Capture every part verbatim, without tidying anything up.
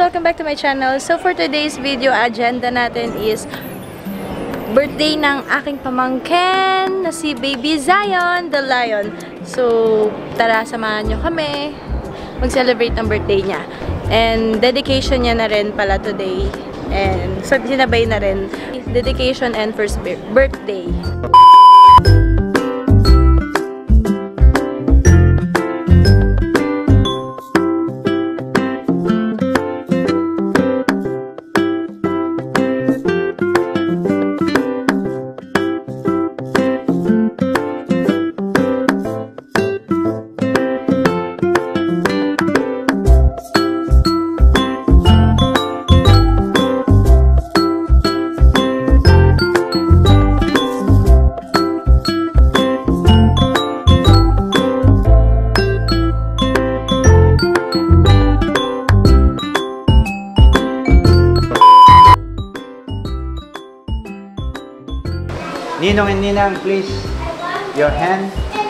Welcome back to my channel. So for today's video, agenda natin is birthday ng aking pamangkin na si Baby Zion, the Lion. So tara, samahan nyo kami mag-celebrate ng birthday niya. And dedication niya na rin pala today. And so sinabay na rin dedication and first birthday. Ninong and Ninang, please, your hand.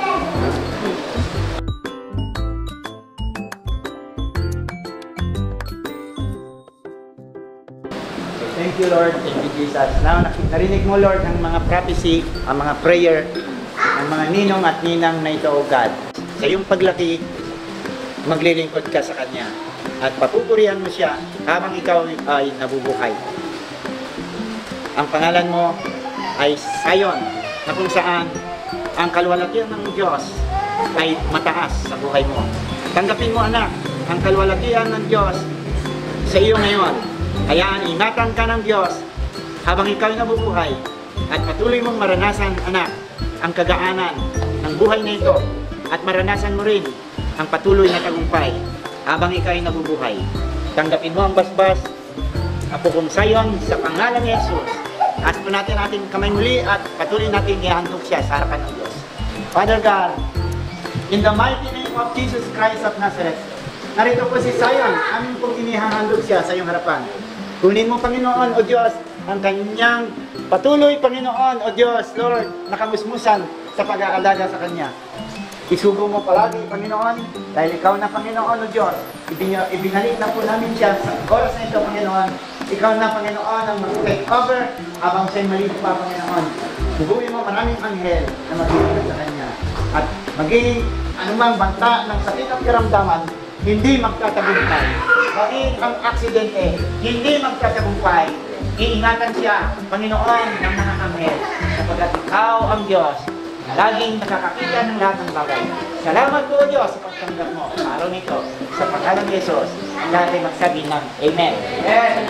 So, thank you, Lord. Thank you, Jesus. Now, narinig mo, Lord, ang mga prophecy, ang mga prayer, ang mga ninong at ninang na ito, O God. Sa iyong paglaki, maglilingkod ka sa Kanya. At papupurihan mo siya habang ikaw ay nabubuhay. Ang pangalan mo ay Zion, na kung saan ang kaluwalhatian ng Diyos ay mataas sa buhay mo. Tanggapin mo, anak, ang kaluwalhatian ng Diyos sa iyo ngayon. Kaya ingatan ka ng Diyos habang ikaw ay nabubuhay at patuloy mong maranasan, anak, ang kagaanan ng buhay na ito at maranasan mo rin ang patuloy na tagumpay habang ikaw ay nabubuhay. Tanggapin mo ang basbas, Apo kong Zion, sa pangalan ni Jesus. Ask po natin ating kamay muli at patuloy natin ihandog siya sa harapan ng Diyos. Father God, in the mighty name of Jesus Christ of Nazareth, narito po si Zion, amin pong inihahandog siya sa iyong harapan. Kunin mo, Panginoon, O Diyos, ang kanyang patuloy, Panginoon, O Diyos, Lord, nakamusmusan sa pag-aalaga sa kanya. Isugo mo palagi, Panginoon, dahil ikaw na, Panginoon, O Diyos, ibinalik na po namin siya sa oras na ito, Panginoon. Ikaw na, Panginoon, ang mag-take over habang siya'y maliit pa, Panginoon. Subuhin mo maraming anghel na mag-iingat sa kanya. At maging anumang banta ng sakit at karamdaman, hindi magtatagumpay. Maging ang aksidente, hindi magtatagumpay. Iingatan siya, Panginoon, ng mga anghel. Sapagkat ikaw ang Diyos na laging nakakakita ng lahat ng bagay. Salamat po, Diyos, sa pagtanggap mo sa araw nito. Sa pangalan ni Jesus, ang lahat ay magsabi ng Amen. Amen.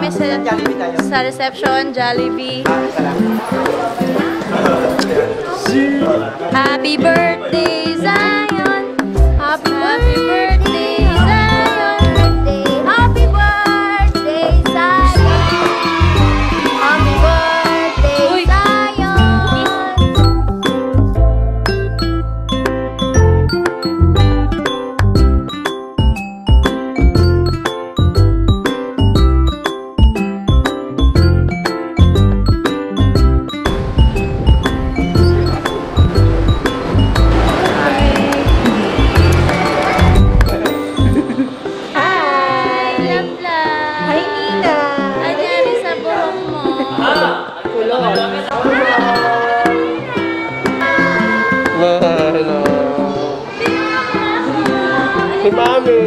kami sa, Jollibee tayo. sa reception, Jollibee. Ah, salamat. Happy birthday, Zion! Happy birthday, Zion! Happy birthday, Zion! Happy birthday, Uy. Zion! Hi! Love love! Hi, Nina! Anyari sa buhok mo? Hello. Si Mami.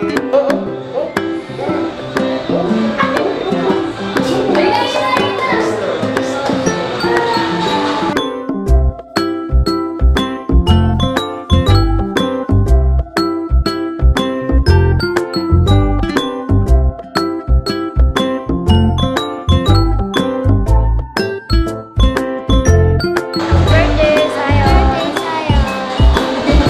Birthday, Zion! Birthday,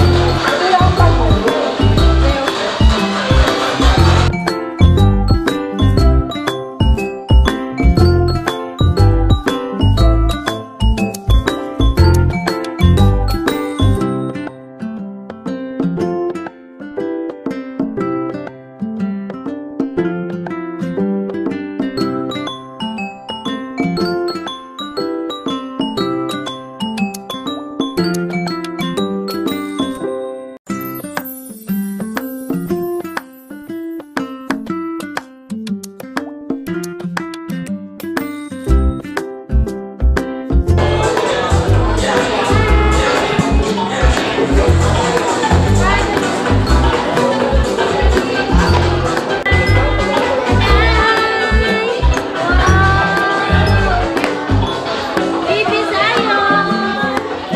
Baby Zion!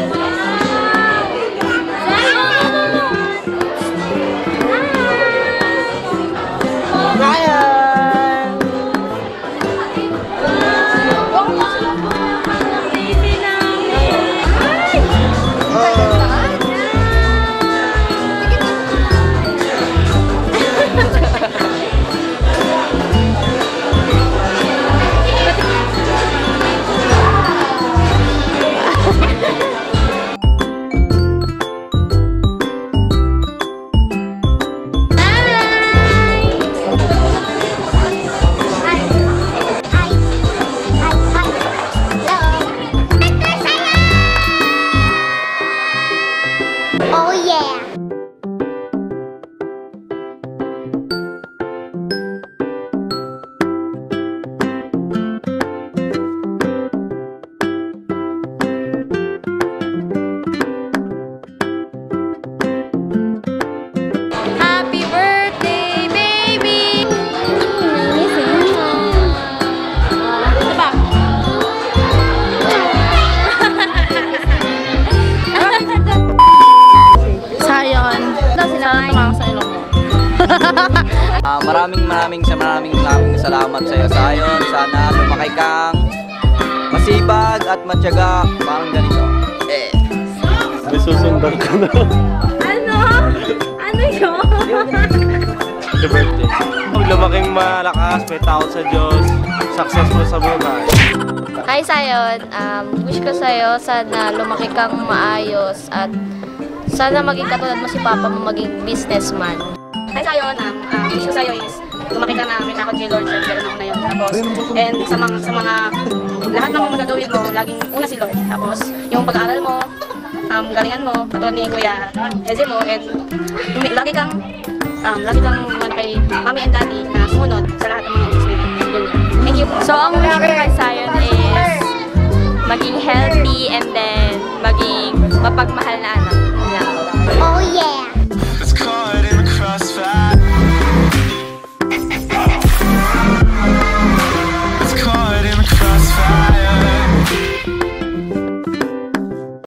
Ryan! Baby namin! Oh yeah! Happy birthday, baby! Ano ba? Zion. Daw sila tumawag sa ilong mo. Ah, maraming maraming sa maraming maraming salamat sa iyo, Zion. Sana lumaki kang masipag at matyaga, parang ganito. Eh. May susundan ka na. Ano? Ano yun? Happy birthday. Huwag lumaking malakas, may takot sa Diyos, successful sa buhay. Hi, Zion! Um, wish ko sa'yo, sana lumaki kang maayos at sana maging katulad mo si Papa mo maging businessman. Hi Zion, um, um, wish ko sa'yo is lumaki ka na may takot kay Lord, siyempre ganun ako na yun. Tapos, and sa mga, sa mga, lahat ng mga magagawin mo, laging una si Lord. Tapos, yung pag-aaral mo, um, galingan mo, katulad ni Kuya Eze mo, and umi- lagi kang, um, lagi kang man kay Mami and Daddy na sumunod sa lahat ng mga utos nila. Yun. Thank you. So, ang wish ko kay Zion is maging healthy and then maging mapagmahal